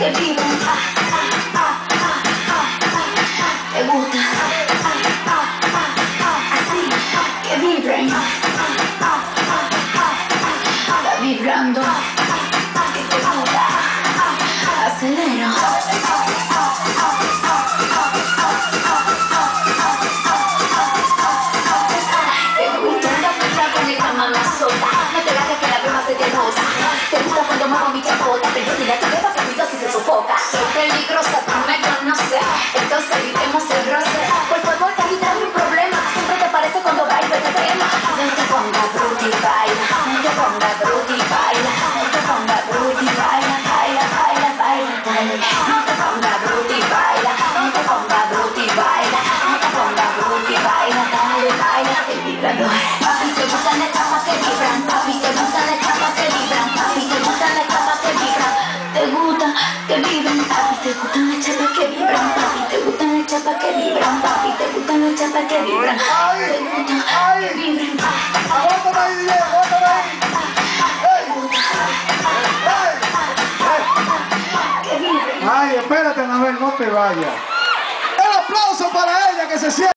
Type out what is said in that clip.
que vibran. ¿Te gusta? Así, que vibren. Está vibrando. Que te gusta. Acelero. Te gusta cuando muevo mi chapota, pero si la cabeza se cuida si se sofoca. Soy peligrosa, tú me conoces, entonces evitemos el roce. Por favor, evita mi problema, siempre te parece cuando bailo este tema. No te ponga bruta y baila, no te ponga bruta y baila, no te ponga bruta y baila, baila, baila, baila, dale. No te ponga bruta y baila, no te ponga bruta y baila, no te ponga bruta y baila, dale, baila, el vibrador. Papi, te gustan las chapas que vibran, papi, te gustan las chapas que vibran. Que vibran, papi, te gustan las chapas que vibran, papi, te gustan las chapas que vibran, papi, te gustan las chapas que vibran, te gustan que vibran. ¡Aguántame ahí, DJ! ¡Aguántame ahí! Que vibran. Ay, espérate, Anabel, no te vayas. El aplauso para ella que se siente.